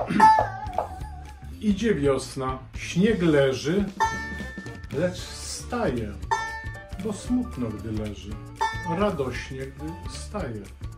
Idzie wiosna, śnieg leży, lecz staje, bo smutno, gdy leży, radośnie, gdy staje.